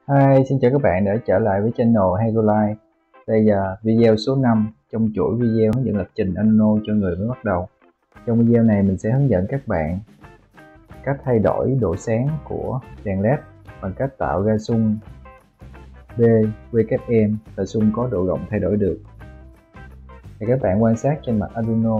Hi, xin chào các bạn đã trở lại với channel Hydrolife. Đây là video số 5 trong chuỗi video hướng dẫn lập trình Arduino cho người mới bắt đầu. Trong video này mình sẽ hướng dẫn các bạn cách thay đổi độ sáng của đèn LED bằng cách tạo ra xung PWM là xung có độ rộng thay đổi được. Thì các bạn quan sát trên mặt Arduino,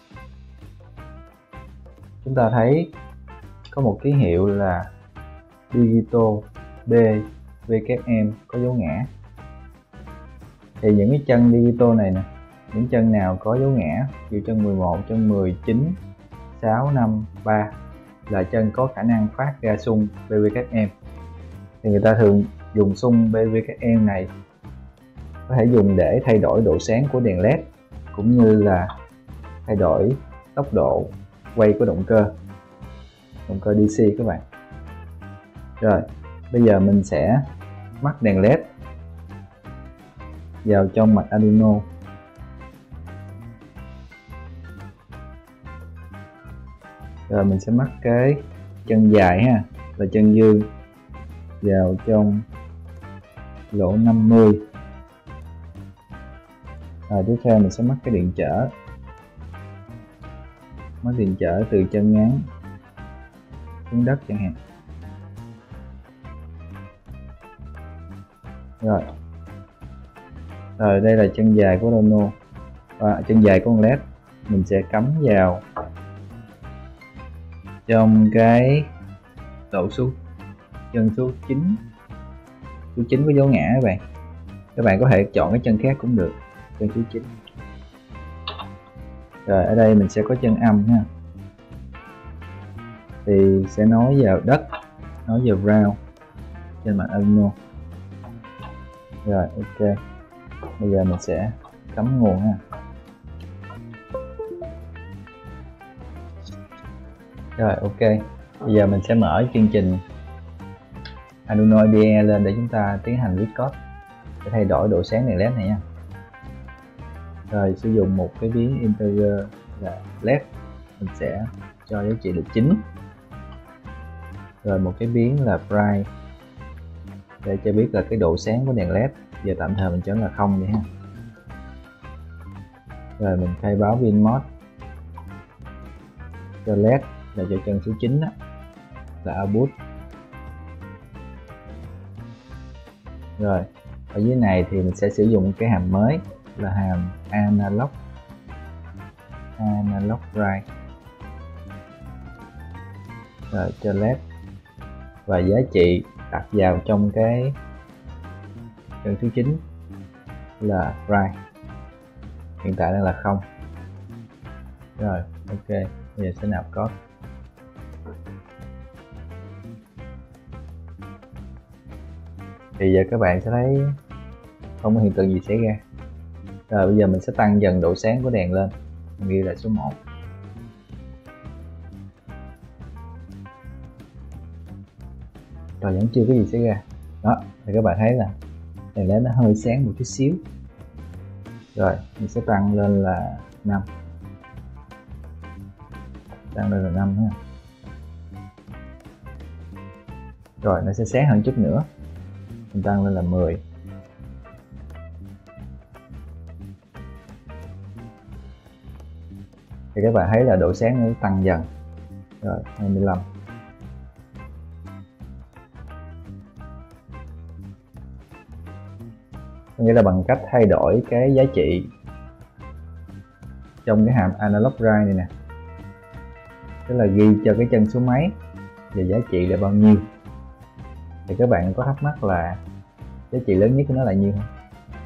chúng ta thấy có một ký hiệu là Digital PWM có dấu ngã. Thì những cái chân digital này nè, những chân nào có dấu ngã như chân 11, chân 10, 9, 6, 5, 3 là chân có khả năng phát ra xung PWM. Thì người ta thường dùng xung PWM này có thể dùng để thay đổi độ sáng của đèn LED cũng như là thay đổi tốc độ quay của động cơ DC các bạn. Rồi, bây giờ mình sẽ mắc đèn LED vào trong mạch Arduino. Rồi mình sẽ mắc cái chân dài ha, là chân dương vào trong lỗ 50. Rồi tiếp theo mình sẽ mắc cái điện trở, mắc điện trở từ chân ngắn xuống đất chẳng hạn. Rồi đây là chân dài của Arduino và chân dài của con LED. Mình sẽ cắm vào trong cái lỗ chân số 9. Số 9 có dấu ngã các bạn có thể chọn cái chân khác cũng được, chân số 9. Rồi ở đây mình sẽ có chân âm ha, thì sẽ nối vào đất, nối vào ground trên mặt Arduino. Rồi ok, bây giờ mình sẽ cắm nguồn ha. Rồi ok, bây giờ mình sẽ mở chương trình Arduino IDE lên để chúng ta tiến hành viết code để thay đổi độ sáng đèn LED này nha. Rồi sử dụng một cái biến integer là LED, mình sẽ cho giá trị là 9. Rồi một cái biến là bright để cho biết là cái độ sáng của đèn LED. Giờ tạm thời mình chọn là 0 vậy ha. Rồi mình khai báo pin mode cho LED là cho chân số 9 đó, là output. Rồi ở dưới này thì mình sẽ sử dụng cái hàm mới là hàm analog write rồi cho LED, và giá trị đặt vào trong cái chân số 9 là write, hiện tại đang là 0. Rồi ok, bây giờ sẽ nạp code. Thì giờ các bạn sẽ thấy không có hiện tượng gì xảy ra. Rồi bây giờ mình sẽ tăng dần độ sáng của đèn lên, mình ghi là số 1. Rồi vẫn chưa có gì xảy ra. Đó, thì các bạn thấy là đèn LED nó hơi sáng một chút xíu. Rồi mình sẽ tăng lên là 5. Tăng lên là 5 ha. Rồi nó sẽ sáng hơn chút nữa, mình tăng lên là 10. Thì các bạn thấy là độ sáng nó tăng dần. Rồi 25. Nghĩa là bằng cách thay đổi cái giá trị trong cái hàm analog write này nè, tức là ghi cho cái chân số mấy và giá trị là bao nhiêu. Thì các bạn có thắc mắc là giá trị lớn nhất của nó là nhiêu không?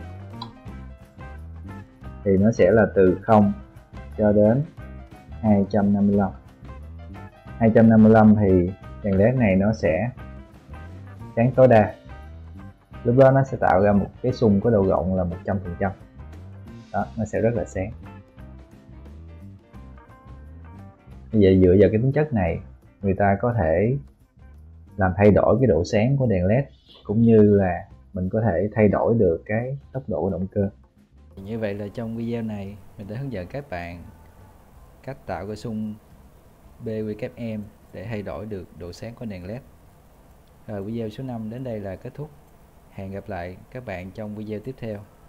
Thì nó sẽ là từ 0 cho đến 255. 255 thì đèn LED này nó sẽ sáng tối đa. Lúc đó nó sẽ tạo ra một cái xung có độ rộng là 100%. Đó, nó sẽ rất là sáng. Như vậy dựa vào cái tính chất này, người ta có thể làm thay đổi cái độ sáng của đèn LED, cũng như là mình có thể thay đổi được cái tốc độ của động cơ. Như vậy là trong video này mình đã hướng dẫn các bạn cách tạo cái xung PWM để thay đổi được độ sáng của đèn LED. Rồi video số 5 đến đây là kết thúc. Hẹn gặp lại các bạn trong video tiếp theo.